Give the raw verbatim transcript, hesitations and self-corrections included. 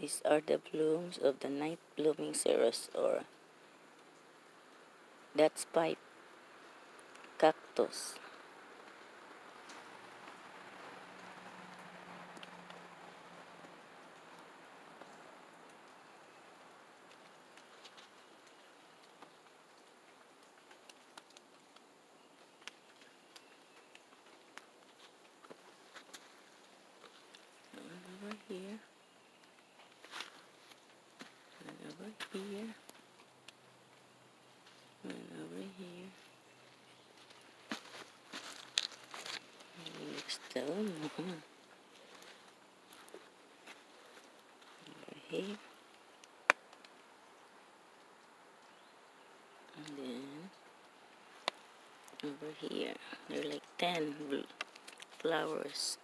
These are the blooms of the night blooming cereus, or that's pipe cactus. Over here, and over here, and over here. Next down, over here, and then over here. There are like ten flowers.